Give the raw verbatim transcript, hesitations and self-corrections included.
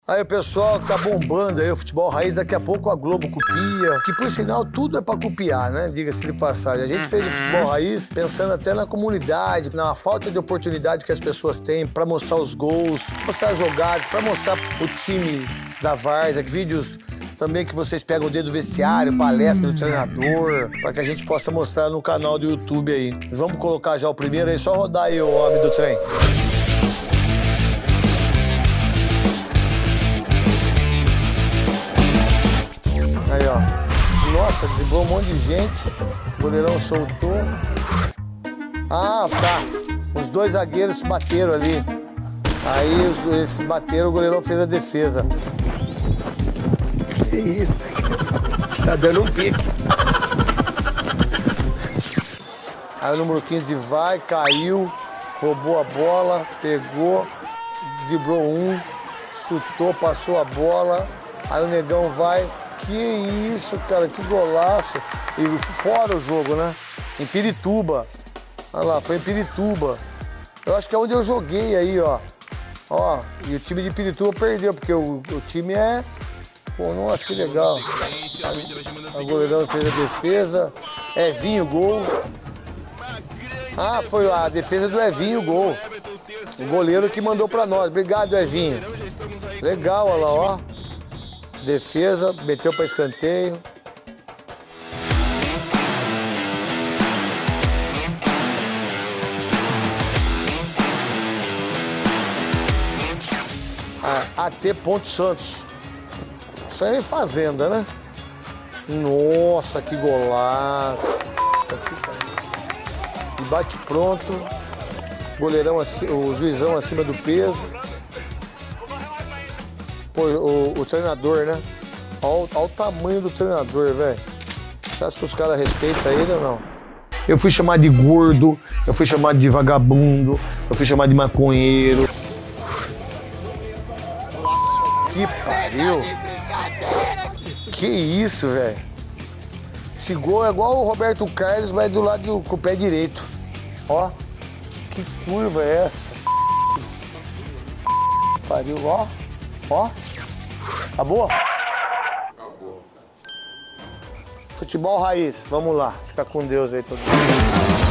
Aí o pessoal tá bombando aí o futebol raiz, daqui a pouco a Globo copia, que por sinal tudo é pra copiar, né? Diga-se de passagem. A gente fez o futebol raiz pensando até na comunidade, na falta de oportunidade que as pessoas têm pra mostrar os gols, mostrar jogadas, pra mostrar o time da várzea, vídeos também que vocês pegam dentro do vestiário, palestra do treinador, pra que a gente possa mostrar no canal do YouTube aí. Vamos colocar já o primeiro aí, só rodar aí o homem do trem. Aí, ó. Nossa, driblou um monte de gente. O goleirão soltou. Ah, tá. Os dois zagueiros se bateram ali. Aí os, eles se bateram, o goleirão fez a defesa. Que isso? Tá dando um pique. Aí o número quinze vai, caiu, roubou a bola, pegou, driblou um, chutou, passou a bola. Aí o negão vai. Que isso, cara, que golaço. E fora o jogo, né? Em Pirituba. Olha lá, foi em Pirituba. Eu acho que é onde eu joguei aí, ó. Ó, e o time de Pirituba perdeu, porque o, o time é... Pô, nossa, que legal. O goleirão fez a defesa. Evinho, gol. Ah, foi a defesa do Evinho, gol. O goleiro que mandou pra nós. Obrigado, Evinho. Legal, olha lá, ó. Defesa, meteu para escanteio. Ah, A T Ponto Santos. Isso aí é fazenda, né? Nossa, que golaço. E bate pronto. Goleirão, o juizão acima do peso. Pô, o, o treinador, né? Olha, olha o tamanho do treinador, velho. Você acha que os caras respeitam ele ou não? Eu fui chamado de gordo, eu fui chamado de vagabundo, eu fui chamado de maconheiro. Que pariu! Que isso, velho? Esse gol é igual o Roberto Carlos, mas do lado do, com o pé direito. Ó, que curva é essa? Pariu, ó. Ó. Acabou? Acabou. Futebol raiz, vamos lá. Fica com Deus aí todo mundo.